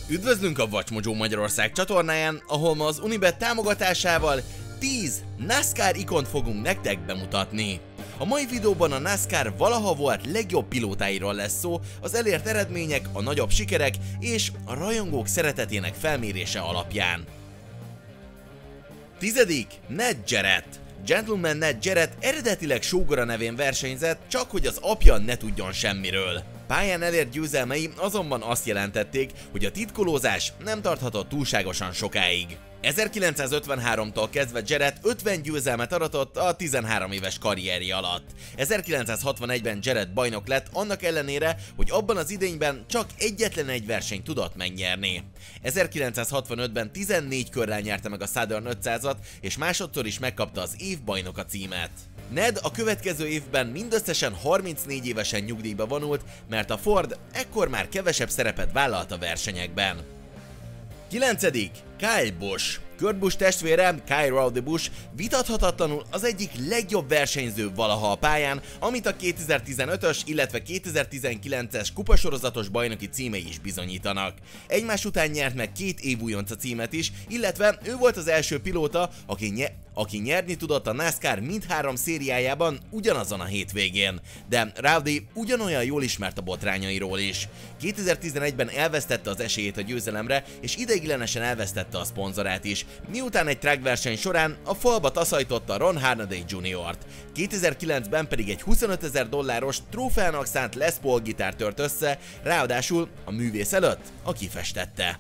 Üdvözlünk a WatchMojo Magyarország csatornáján, ahol ma az Unibet támogatásával 10 NASCAR ikont fogunk nektek bemutatni. A mai videóban a NASCAR valaha volt legjobb pilótáiról lesz szó, az elért eredmények, a nagyobb sikerek és a rajongók szeretetének felmérése alapján. 10. Ned Jarrett. Gentleman Ned Jarrett eredetileg sógora nevén versenyzett, csak hogy az apja ne tudjon semmiről. Pályán elért győzelmei azonban azt jelentették, hogy a titkolózás nem tarthatott túlságosan sokáig. 1953-tól kezdve Jarrett 50 győzelmet aratott a 13 éves karrierje alatt. 1961-ben Jarrett bajnok lett, annak ellenére, hogy abban az idényben csak egyetlen egy versenyt tudott megnyerni. 1965-ben 14 körrel nyerte meg a Southern 500-at, és másodszor is megkapta az év bajnoka címet. Ned a következő évben mindösszesen 34 évesen nyugdíjba vonult, mert a Ford ekkor már kevesebb szerepet vállalt a versenyekben. 9. Kyle Busch. Kurt Busch testvére, Kyle Rowdy Busch vitathatatlanul az egyik legjobb versenyző valaha a pályán, amit a 2015-ös, illetve 2019-es kupasorozatos bajnoki címei is bizonyítanak. Egymás után nyert meg 2 évújonca címet is, illetve ő volt az első pilóta, aki nyerni tudott a NASCAR mindhárom szériájában ugyanazon a hétvégén. De Rowdy ugyanolyan jól ismert a botrányairól is. 2011-ben elvesztette az esélyét a győzelemre, és ideiglenesen elvesztette a szponzorát is, miután egy track verseny során a falba taszajtotta Ron Harnaday Jr.-t. 2009-ben pedig egy $25,000 trófeának szánt Les Paul gitár tört össze, ráadásul a művész előtt, aki festette.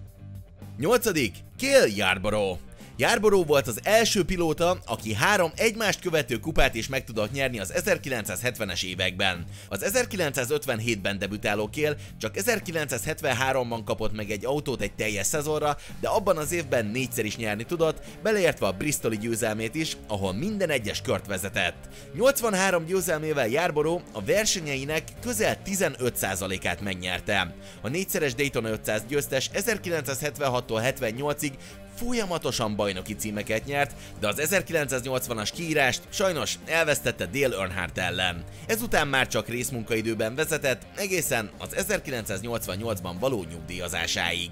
8. Cale Yarborough. Yarborough volt az első pilóta, aki 3 egymást követő kupát is meg tudott nyerni az 1970-es években. Az 1957-ben debütáló Cale csak 1973-ban kapott meg egy autót egy teljes szezonra, de abban az évben 4-szer is nyerni tudott, beleértve a bristoli győzelmét is, ahol minden egyes kört vezetett. 83 győzelmével Yarborough a versenyeinek közel 15%-át megnyerte. A 4-szeres Daytona 500 győztes 1976-tól 78-ig folyamatosan bajnoki címeket nyert, de az 1980-as kiírást sajnos elvesztette Dale Earnhardt ellen. Ezután már csak részmunkaidőben vezetett, egészen az 1988-ban való nyugdíjazásáig.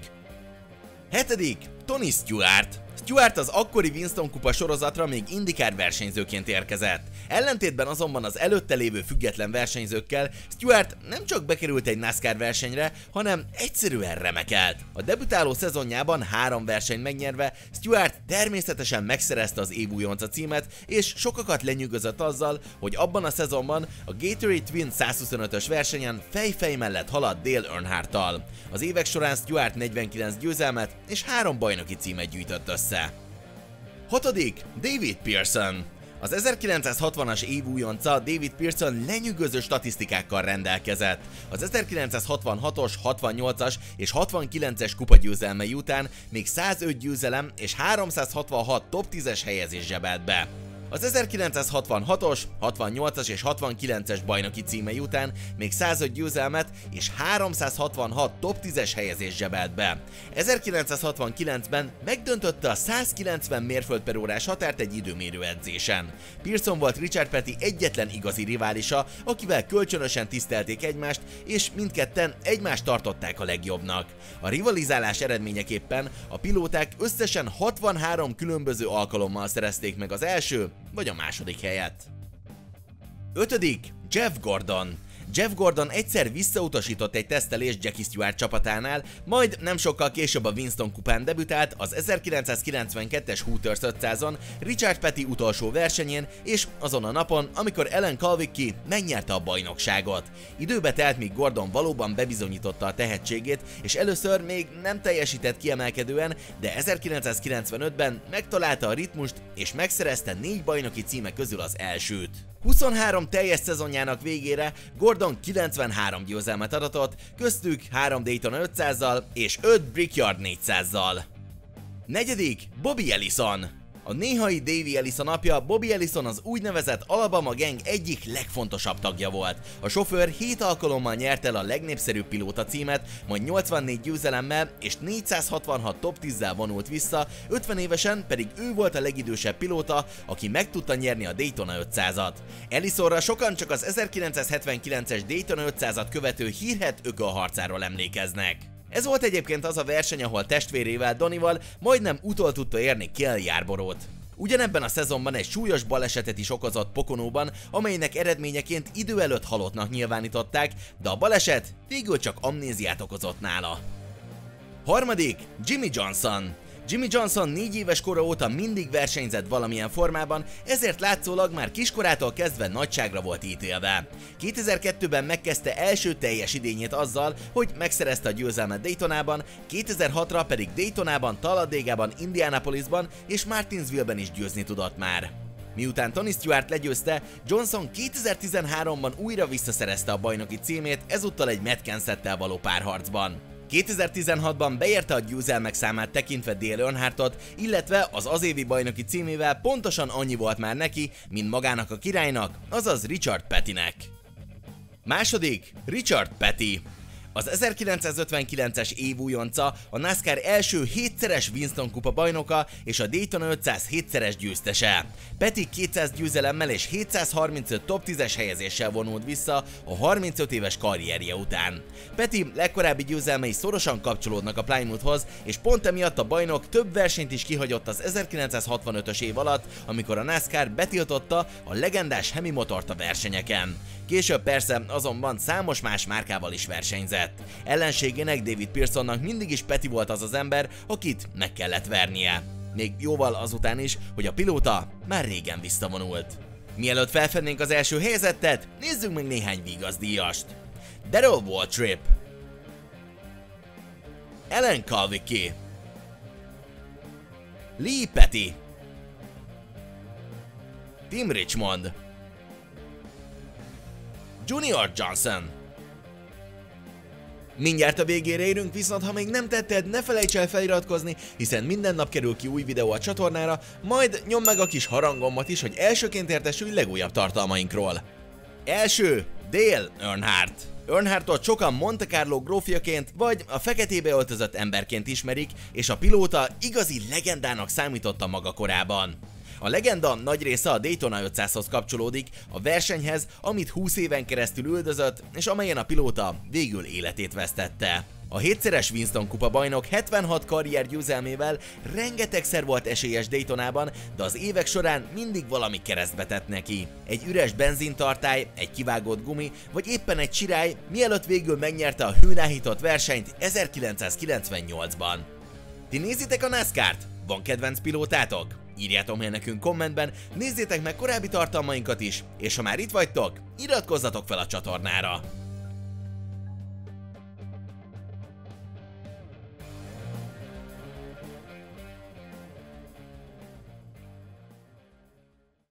7. Tony Stewart. Stewart az akkori Winston kupa sorozatra még IndyCar versenyzőként érkezett. Ellentétben azonban az előtte lévő független versenyzőkkel Stewart nem csak bekerült egy NASCAR versenyre, hanem egyszerűen remekelt. A debütáló szezonjában 3 versenyt megnyerve Stewart természetesen megszerezte az év újonca címet, és sokakat lenyűgözött azzal, hogy abban a szezonban a Gatorade Twin 125-ös versenyen fej-fej mellett haladt Dale Earnhardt-tal. Az évek során Stewart 49 győzelmet és 3 bajnoki címet gyűjtött össze. 6. David Pearson. Az 1960-as év újonca David Pearson lenyűgöző statisztikákkal rendelkezett. Az 1966-os, 68-as és 69-es kupagyőzelmei után még 105 győzelem és 366 top 10-es helyezés zsebelt be. Az 1966-os, 68-as és 69-es bajnoki címei után még 105 győzelmet és 366 top 10-es helyezést zsebelt be. 1969-ben megdöntötte a 190 mérföld/órás határt egy időmérő edzésen. Pearson volt Richard Petty egyetlen igazi riválisa, akivel kölcsönösen tisztelték egymást, és mindketten egymást tartották a legjobbnak. A rivalizálás eredményeképpen a pilóták összesen 63 különböző alkalommal szerezték meg az első vagy a második helyet. 5. Jeff Gordon. Jeff Gordon egyszer visszautasított egy tesztelést Jackie Stewart csapatánál, majd nem sokkal később a Winston kupán debütált az 1992-es Hooters 500-on, Richard Petty utolsó versenyén, és azon a napon, amikor Alan Kulwicki megnyerte a bajnokságot. Időbe telt, míg Gordon valóban bebizonyította a tehetségét, és először még nem teljesített kiemelkedően, de 1995-ben megtalálta a ritmust, és megszerezte 4 bajnoki címe közül az elsőt. 23 teljes szezonjának végére Gordon 93 győzelmet aratott, köztük 3 Daytona 500-zal és 5 Brickyard 400-zal. 4. Bobby Ellison. A néhai Davey Ellison apja, Bobby Ellison az úgynevezett Alabama Gang egyik legfontosabb tagja volt. A sofőr 7 alkalommal nyerte el a legnépszerűbb pilóta címet, majd 84 győzelemmel és 466 top 10-zel vonult vissza, 50 évesen pedig ő volt a legidősebb pilóta, aki meg tudta nyerni a Daytona 500-at. Ellisonra sokan csak az 1979-es Daytona 500-at követő hírhedt ökölharcáról emlékeznek. Ez volt egyébként az a verseny, ahol testvérével, Donnival majdnem utol tudta érni Cale Yarborought. Ugyanebben a szezonban egy súlyos balesetet is okozott Poconóban, amelynek eredményeként idő előtt halottnak nyilvánították, de a baleset végül csak amnéziát okozott nála. Harmadik, Jimmie Johnson. Jimmie Johnson 4 éves kora óta mindig versenyzett valamilyen formában, ezért látszólag már kiskorától kezdve nagyságra volt ítélve. 2002-ben megkezdte első teljes idényét azzal, hogy megszerezte a győzelmet Daytonában, 2006-ra pedig Daytonában, Talladegában, Indianapolisban és Martinsville-ben is győzni tudott már. Miután Tony Stewart legyőzte, Johnson 2013-ban újra visszaszerezte a bajnoki címét, ezúttal egy Matt Kensettel való párharcban. 2016-ban beérte a győzelmek számát tekintve Dale Earnhardtot, illetve az évi bajnoki címével pontosan annyi volt már neki, mint magának a királynak, azaz Richard Pettynek. Második, Richard Petty. Az 1959-es év újonca, a NASCAR első 7-szeres Winston kupa bajnoka és a Daytona 500 7-szeres győztese. Petty 200 győzelemmel és 735 top 10-es helyezéssel vonult vissza a 35 éves karrierje után. Petty legkorábbi győzelmei szorosan kapcsolódnak a Plymouthhoz, és pont emiatt a bajnok több versenyt is kihagyott az 1965-ös év alatt, amikor a NASCAR betiltotta a legendás Hemi motort a versenyeken. Később persze azonban számos más márkával is versenyzett. Ellenségének, David Pearsonnak mindig is Petty volt az az ember, akit meg kellett vernie. Még jóval azután is, hogy a pilóta már régen visszavonult. Mielőtt felfednénk az első helyezettet, nézzünk meg néhány vígazdíjast. Darrell Waltrip, Alan Kulwicki, Lee Petty, Tim Richmond, Junior Johnson. Mindjárt a végére érünk, viszont ha még nem tetted, ne felejts el feliratkozni, hiszen minden nap kerül ki új videó a csatornára, majd nyomd meg a kis harangommat is, hogy elsőként értesülj legújabb tartalmainkról. Első, Dale Earnhardt. Earnhardtot sokan Monte Carlo grófjaként vagy a feketébe öltözött emberként ismerik, és a pilóta igazi legendának számította maga korában. A legenda nagy része a Daytona 500-hoz kapcsolódik, a versenyhez, amit 20 éven keresztül üldözött, és amelyen a pilóta végül életét vesztette. A 7-szeres Winston kupa bajnok 76 karrier győzelmével rengetegszer volt esélyes Daytonában, de az évek során mindig valami keresztbe tett neki. Egy üres benzintartály, egy kivágott gumi, vagy éppen egy csirály, mielőtt végül megnyerte a hőnáhított versenyt 1998-ban. Ti nézitek a NASCAR-t? Van kedvenc pilótátok? Írjátok meg nekünk kommentben, nézzétek meg korábbi tartalmainkat is, és ha már itt vagytok, iratkozzatok fel a csatornára!